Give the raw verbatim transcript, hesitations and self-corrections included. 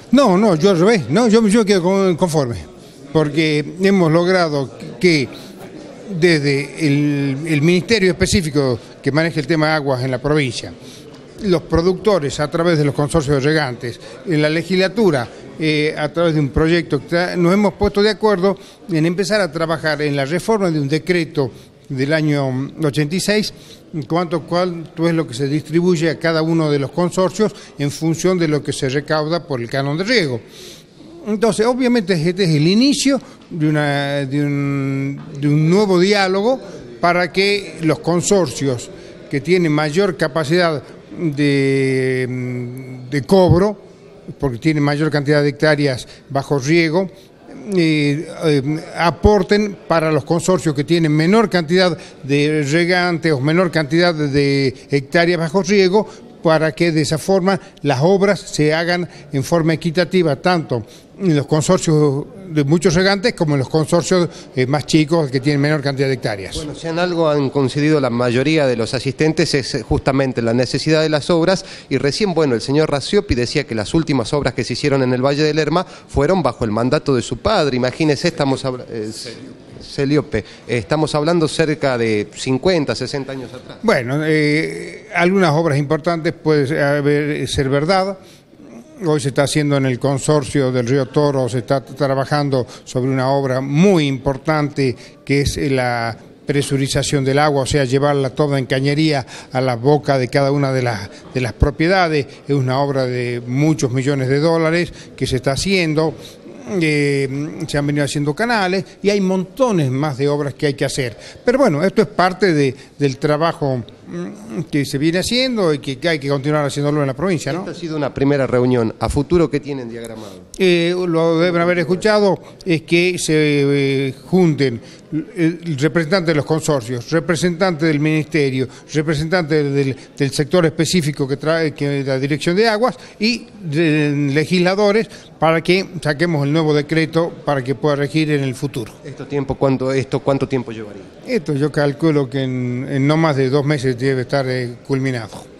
No, no, yo al revés, no, yo, yo quedo conforme, porque hemos logrado que desde el, el ministerio específico que maneja el tema de aguas en la provincia, los productores a través de los consorcios de regantes, en la legislatura, eh, a través de un proyecto, nos hemos puesto de acuerdo en empezar a trabajar en la reforma de un decreto del año ochenta y seis, en cuanto cuánto es lo que se distribuye a cada uno de los consorcios en función de lo que se recauda por el canon de riego. Entonces, obviamente este es el inicio de, una, de, un, de un nuevo diálogo para que los consorcios que tienen mayor capacidad de, de cobro, porque tienen mayor cantidad de hectáreas bajo riego, Eh, eh, aporten para los consorcios que tienen menor cantidad de regantes o menor cantidad de hectáreas bajo riego, para que de esa forma las obras se hagan en forma equitativa, tanto en los consorcios de muchos regantes como en los consorcios eh, más chicos que tienen menor cantidad de hectáreas. Bueno, si en algo han coincidido la mayoría de los asistentes es justamente la necesidad de las obras, y recién, bueno, el señor Raciopi decía que las últimas obras que se hicieron en el Valle del Lerma fueron bajo el mandato de su padre. Imagínese, estamos hablando... Eh, Celiope, estamos hablando cerca de cincuenta, sesenta años atrás. Bueno, eh, algunas obras importantes puede haber, ser verdad. Hoy se está haciendo en el consorcio del Río Toro, se está trabajando sobre una obra muy importante que es la presurización del agua, o sea, llevarla toda en cañería a la boca de cada una de las, de las propiedades. Es una obra de muchos millones de dólares que se está haciendo. Eh, se han venido haciendo canales y hay montones más de obras que hay que hacer. Pero bueno, esto es parte de, del trabajo que se viene haciendo y que, que hay que continuar haciéndolo en la provincia, ¿no? Esta ha sido una primera reunión. ¿A futuro qué tienen diagramado? Eh, lo deben haber escuchado, es que se eh, junten el representante de los consorcios, representante del ministerio, representante del, del sector específico que trae que la Dirección de Aguas y de, legisladores, para que saquemos el nuevo decreto para que pueda regir en el futuro. ¿Esto tiempo cuánto, esto cuánto tiempo llevaría? Esto yo calculo que en, en no más de dos meses debe estar eh, culminado.